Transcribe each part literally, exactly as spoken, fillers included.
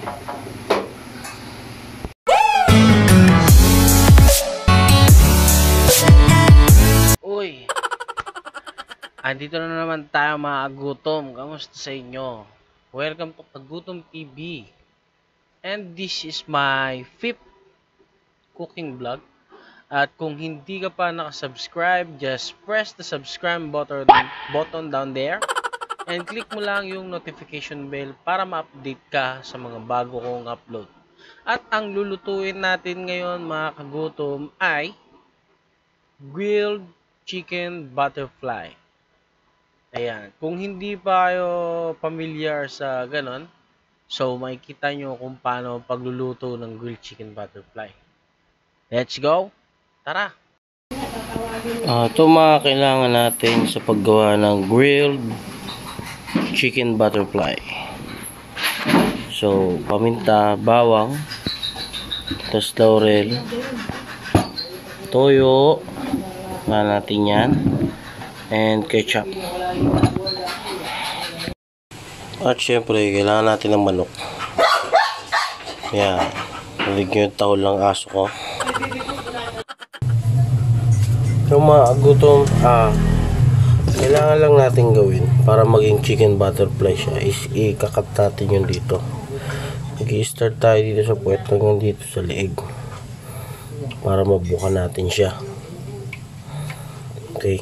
Uy, andito na naman tayo mga kagutom. Kamusta sa inyo? Welcome to Kagutom T V. And this is my fifth cooking vlog. At kung hindi ka pa nakasubscribe, just press the subscribe button, button down there. And click mo lang yung notification bell para ma-update ka sa mga bago kong upload. At ang lulutuin natin ngayon mga kagutom ay grilled chicken butterfly. Ayan. Kung hindi pa kayo familiar sa ganon, so makikita nyo kung paano pagluluto ng grilled chicken butterfly. Let's go! Tara! Uh, ito mga kailangan natin sa paggawa ng grilled chicken butterfly. So, paminta, bawang, tas laurel, toyo, nga natin yan, and ketchup. At syempre, kailangan natin ng manok. Yan. Naligyan yung tahol ng aso ko. Yung mga gutom, ah, kailangan lang natin gawin para maging chicken butterfly siya is ikakat natin yun dito. Mag-i-start tayo dito sa puwet hanggang dito sa leeg para mabuka natin siya. Okay.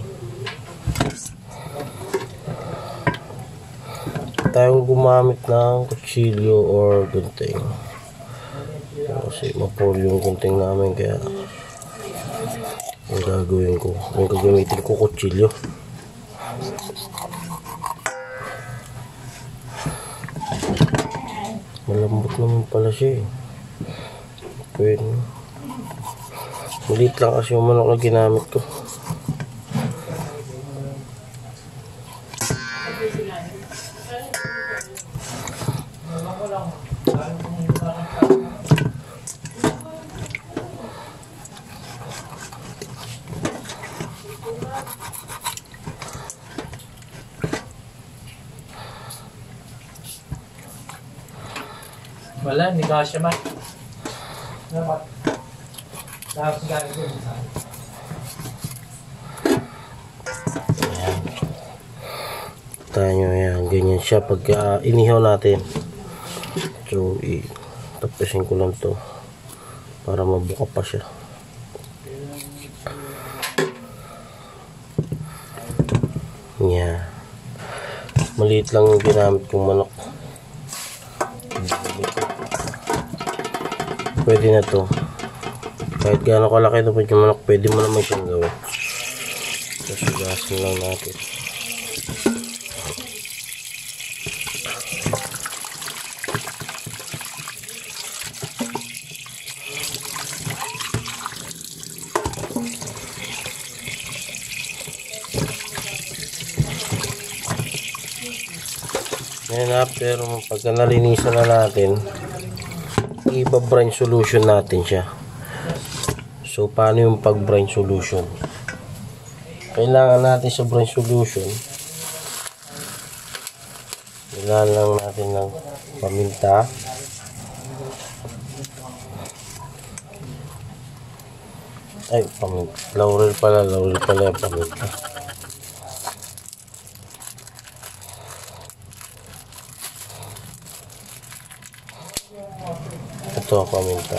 Tayong gumamit ng kutsilyo or gunting kasi mapol yung gunting namin, kaya yung gagawin ko, yung gagamitin ko kutsilyo. Malambot naman pala siya eh. Pwede. Maliit lang kasi yung manok na ginamit ko. Wala, hindi ka siya man. Dapat. Dapat gano'n ko. Ayan. Tayo yan. Ganyan siya pag uh, inihaw natin. So, tapusin ko lang to para mabuka pa siya. Yan. Maliit lang yung ginamit kong manok. Pwede na to. Kahit gaano kalaki naman yung manok, pwede mo naman siyang gawin. Sasugasin lang natin. Ngayon after, pagka nalinisan na natin, iba-brine solution natin siya. So, paano yung pag-brine solution? Kailangan natin sa brine solution, kailangan lang natin ng paminta, ay, paminta, laurel pala, laurel pala yung paminta. Ito ang paminta.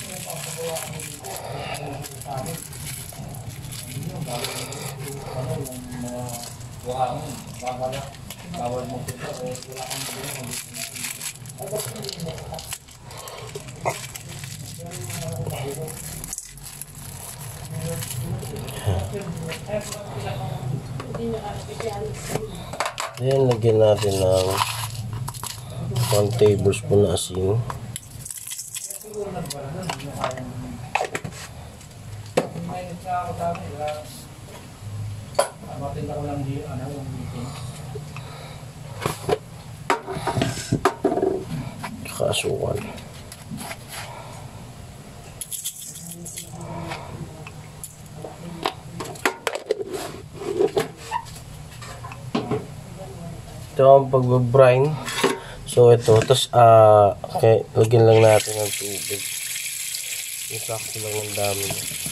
Then, lagyan natin ng one tablespoon na asin. Tsaka asukal. Ito ang pag-brine. So ito, tapos ah, okay, lagyan lang natin ng tubig. Yung sakto lang ang dami.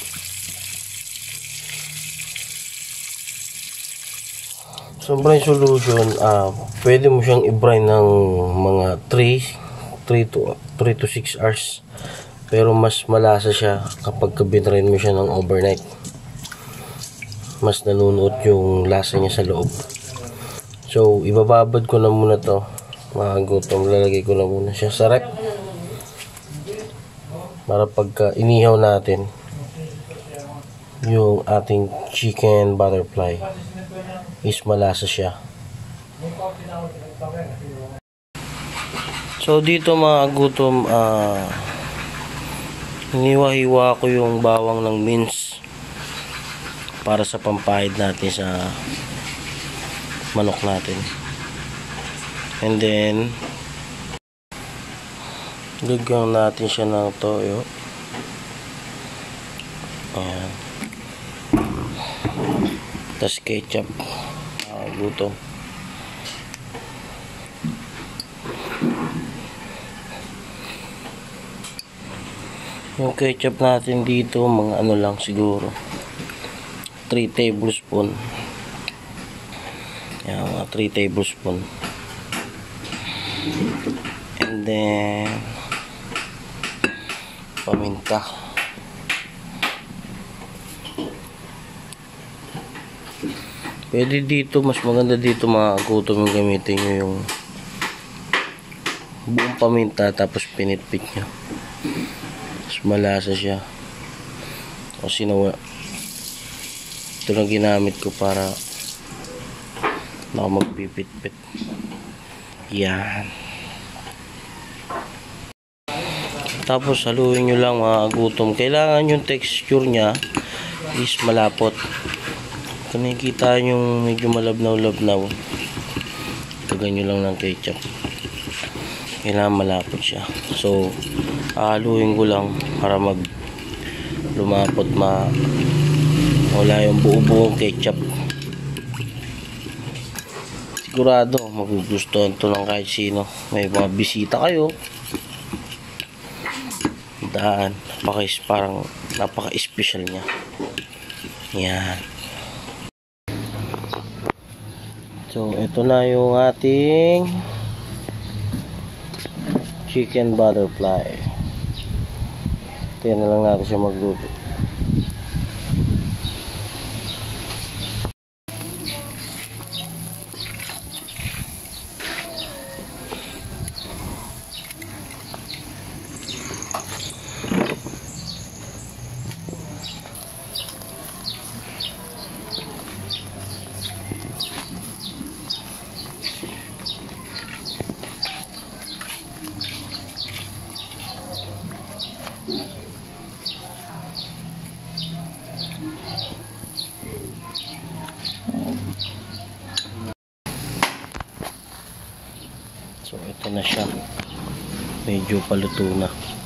So brine solution, ah, pwede mo siyang i-brine ng mga three to six hours. Pero mas malasa siya kapag binrine mo siya ng overnight. Mas nanunuot yung lasa niya sa loob. So ibababad ko na muna to. Mga gutom, lalagay ko na muna siya sa rep. Para pagka inihaw natin yung ating chicken butterfly is malasa siya. So dito mga gutom, uh, hiniwa-hiwa ko yung bawang ng mince para sa pampahid natin sa manok natin. And then lagyan natin siya ng toyo. Ayan. Tas ketchup. Ah, gutom. Yung ketchup natin dito, mga ano lang siguro. three tablespoon. Ayan, mga three tablespoon. And then paminta. Pwede dito, mas maganda dito mga gutom yung gamitin nyo yung buong paminta tapos pinitpit nyo. Mas malasa siya. Kasi nawa ito na ginamit ko para na ako magpipitpit. Yan. Tapos haluin nyo lang mga gutom. Kailangan yung texture nya is malapot. Kung nakikita yung medyo malabnaw-labnaw, tagan nyo lang ng ketchup. Kailangan malapot siya. So haluin ko lang para mag lumapot, ma wala yung buo-buong ketchup. Sigurado magugustuhan to ng kahit sino. May mga bisita kayo, daan, napaka parang napaka-special niya. Yan. So ito na yung ating chicken butterfly. Tingnan na lang natin siya magluto. So ito na siya, medyo paluto na,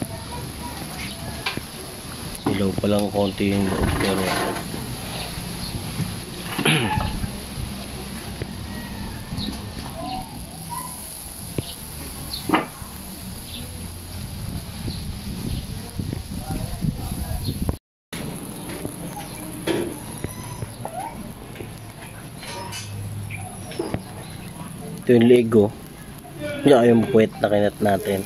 ilaw pa lang konti yung loob, pero ito yung Lego. Yan yung puwet na kinat natin.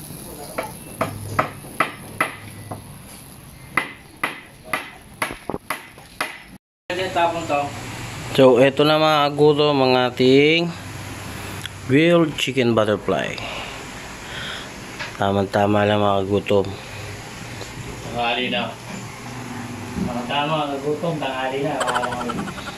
So eto na mga guto, mga ating grilled chicken butterfly. Tama-tama lang mga gutom. Tanghali na. Tama, gutom, tanghali na.